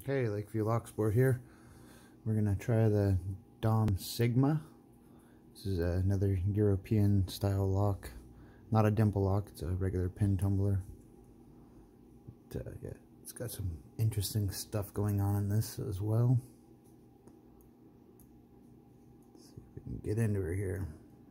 Hey, Lakeview Lock Sport here. We're gonna try the Dom Sigma. This is another European style lock. Not a dimple lock, it's a regular pin tumbler. But, yeah, it's got some interesting stuff going on in this as well. Let's see if we can get into her here.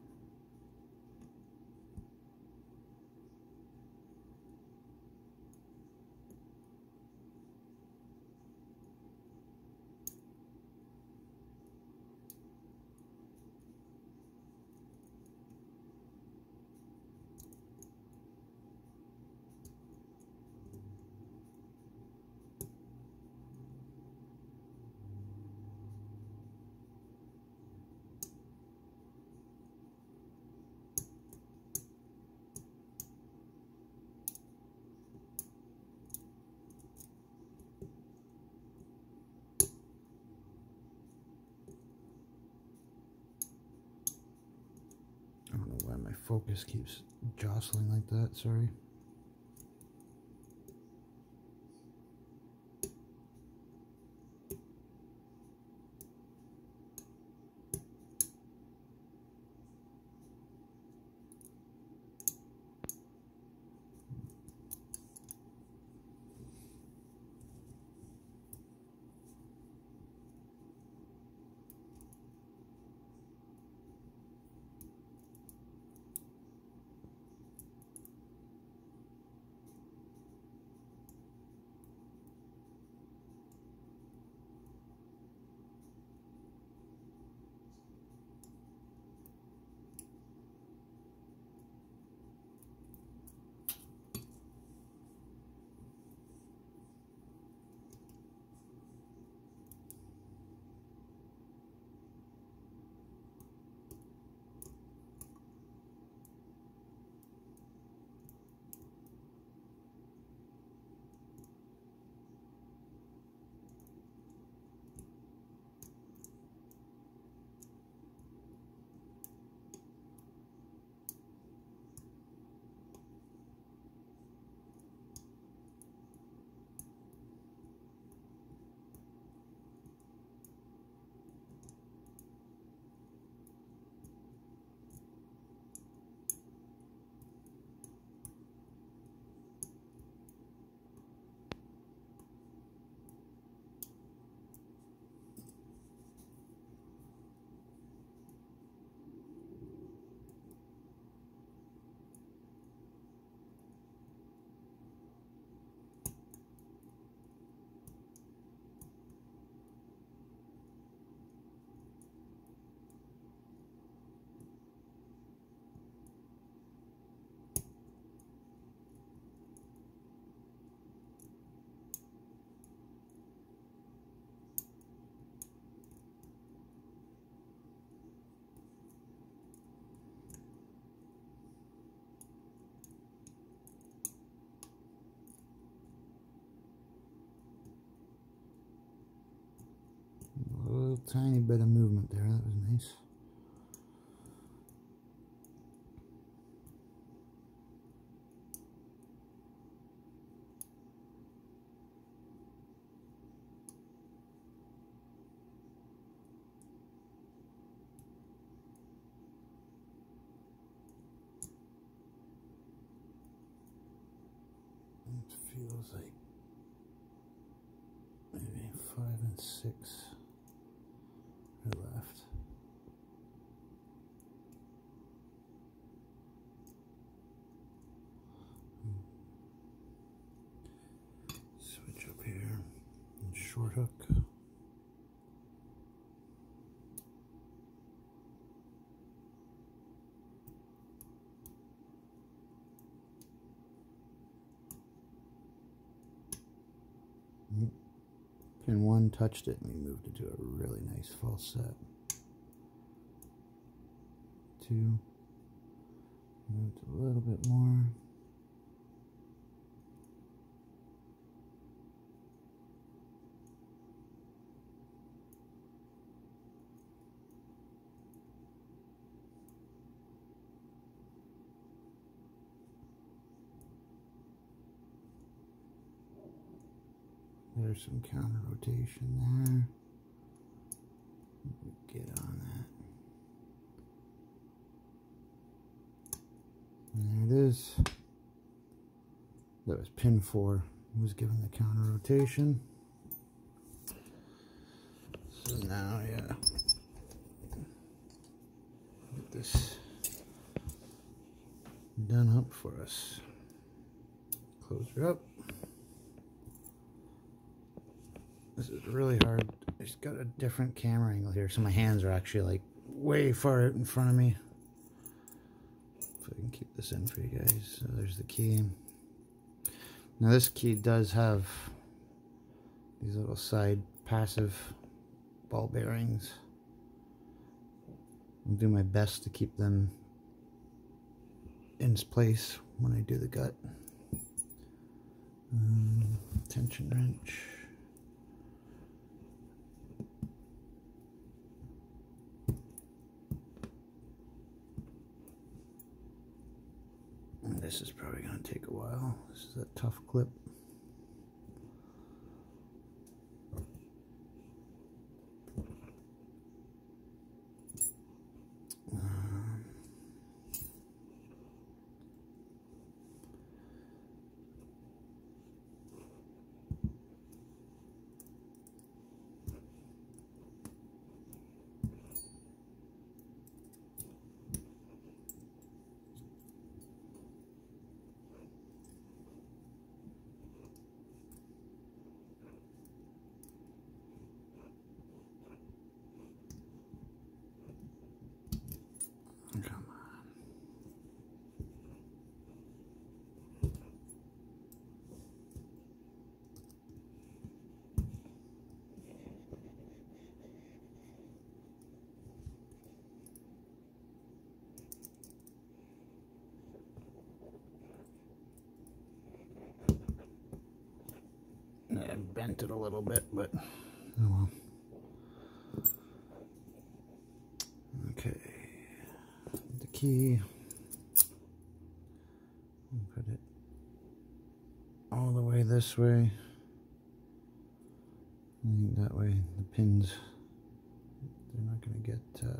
I don't know why my focus keeps jostling like that, sorry. A little tiny bit of movement there, that was nice. It feels like maybe 5 and 6 are left. Switch up here and short hook. Pin 1 touched it and we moved it to a really nice false set. 2, moved a little bit more. There's some counter rotation there. Get on that. And there it is. That was pin 4. It was given the counter rotation. So now, yeah. Get this done up for us. Close her up. This is really hard. I just got a different camera angle here, so my hands are actually like way far out in front of me. If I can keep this in for you guys. So there's the key. Now this key does have these little side passive ball bearings. I'll do my best to keep them in place when I do the gut. Tension wrench. This is probably going to take a while. This is a tough clip. Come on. I bent it a little bit, but oh well. Okay. The key. Put it all the way this way. I think that way the pins, they're not going to get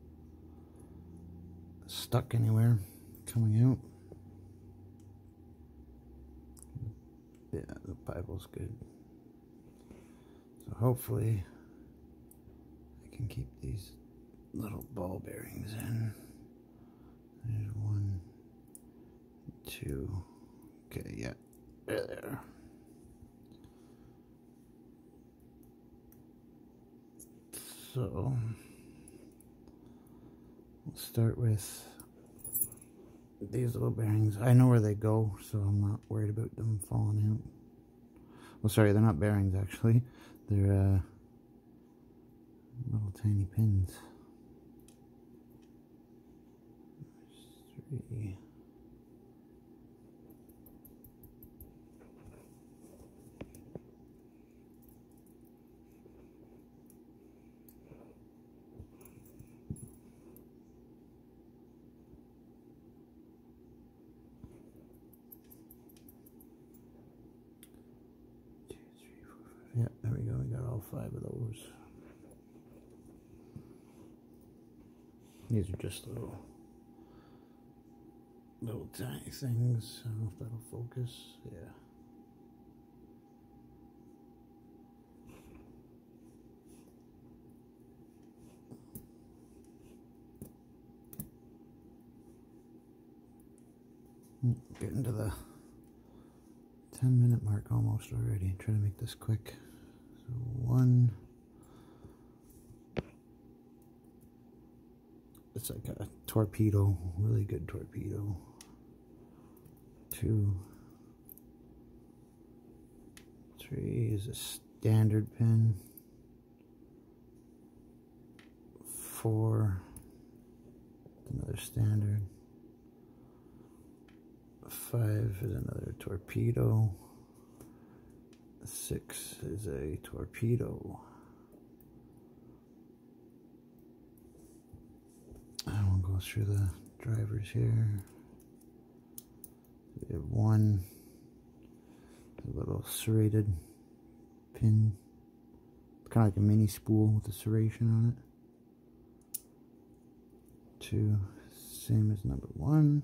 stuck anywhere coming out. Yeah, the Bible's good. So hopefully I can keep these little ball bearings in. There's 1, 2. Okay, yeah, they're there. So we'll start with these little bearings. I know where they go, so I'm not worried about them falling out. Well, sorry, they're not bearings actually. They're little tiny pins. There's 3. Yeah, there we go. We got all 5 of those. These are just little tiny things. I don't know if that'll focus. Yeah. Getting to the 10-minute mark almost already. Try to make this quick. So 1. It's like a torpedo, really good torpedo. 2. 3 is a standard pin. 4, another standard. 5 is another torpedo. 6 is a torpedo. I won't go through the drivers here. We have 1, a little serrated pin. It's kind of like a mini spool with a serration on it. 2, same as number 1.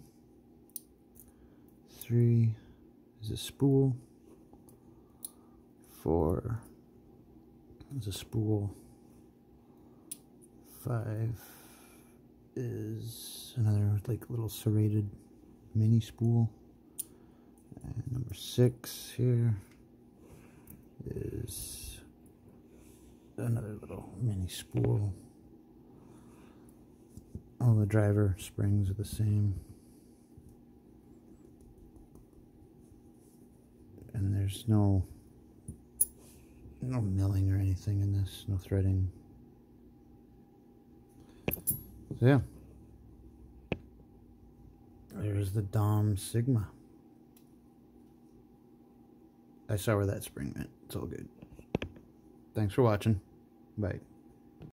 3 is a spool. 4 is a spool. 5 is another like little serrated mini spool. And number 6 here is another little mini spool. All the driver springs are the same. And there's no milling or anything in this, no threading. So yeah, there's the Dom Sigma. I saw where that spring went. It's all good. Thanks for watching. Bye.